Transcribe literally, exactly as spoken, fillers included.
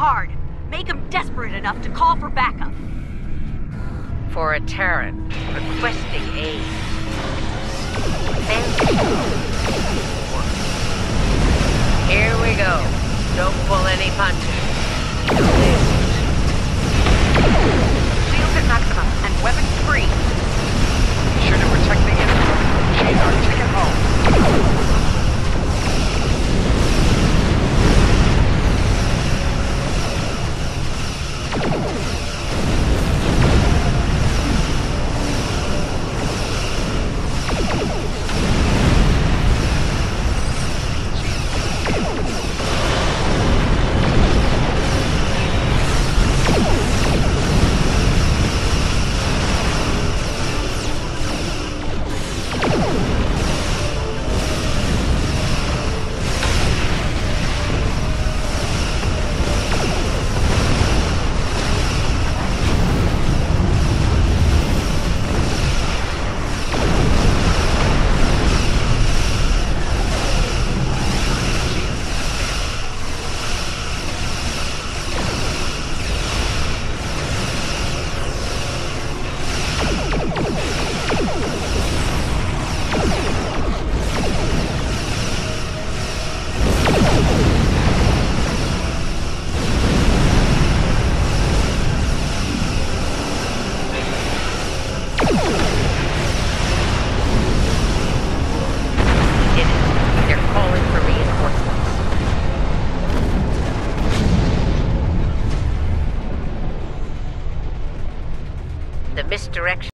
hard. Make them desperate enough to call for backup. For a Terran requesting aid. Thank you. Here we go. Don't pull any punches. Shields at maximum and weapons free. Be sure to protect the enemy. She's our ticket home. The misdirection